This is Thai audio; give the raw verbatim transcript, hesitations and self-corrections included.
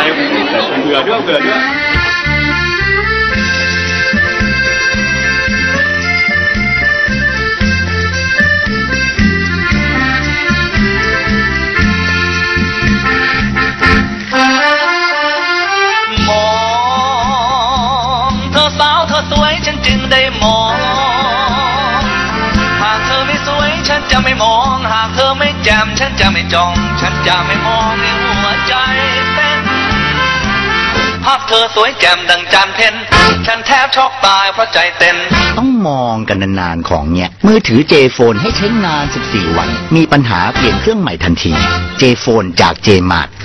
เบื่อด้วยเบื่อด้วยมองเธอสาวเธอสวยฉันจึงได้มองหากเธอไม่สวยฉันจะไม่มองหากเธอไม่แจ่มฉันจะไม่จ้องฉันจะไม่มองในหัวใจเต้นภาพเธอสวยแจ่มดังจันทร์เพ็ญฉันแทบช็อกตายเพราะใจเต้นต้องมองกันนานๆของเนี้ยมือถือ เจ โฟน ให้ใช้งานสิบสี่วันมีปัญหาเปลี่ยนเครื่องใหม่ทันที เจ โฟน จาก เจ มาร์ท